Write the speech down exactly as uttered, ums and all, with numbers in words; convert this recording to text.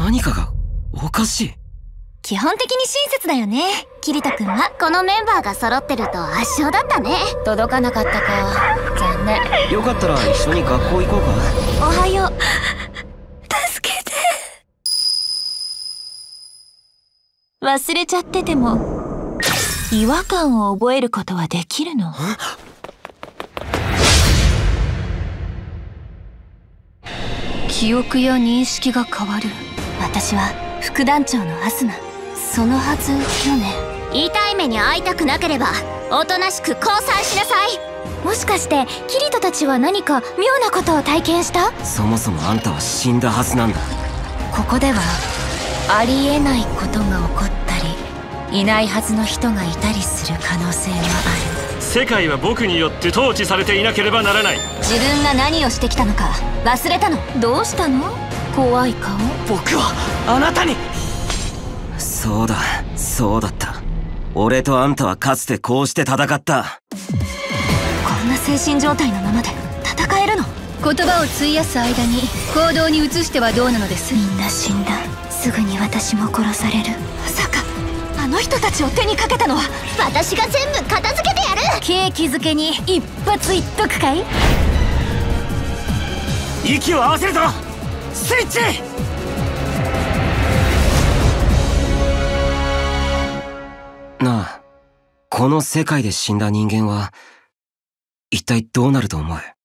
何かがおかしい。 基本的に親切だよね、キリト君は。このメンバーが揃ってると圧勝だったね。届かなかったか。残念。 よかったら一緒に学校行こうか。 おはよう。助けて。忘れちゃってても違和感を覚えることはできるの？記憶や認識が変わる。私は副団長のアスナ。そのはずよね。痛い目に遭いたくなければおとなしく降参しなさい。もしかしてキリトたちは何か妙なことを体験した？ そもそもあんたは死んだはずなんだ。 ここではありえないことが起こったり、いないはずの人がいたりする可能性がある。 世界は僕によって統治されていなければならない。 自分が何をしてきたのか忘れたの？どうしたの？怖い顔。 僕はあなたに。そうだ、そうだった。俺とあんたはかつてこうして戦った。 こんな精神状態のままで戦えるの？ 言葉を費やす間に行動に移してはどうなのです？ みんな死んだ。すぐに私も殺される。まさかあの人たちを手にかけたのは私が全部片付けてやる。ケーキ漬けに一発いっとくかい？ 息を合わせるぞスイッチ。なあ、この世界で死んだ人間は一体どうなると思う？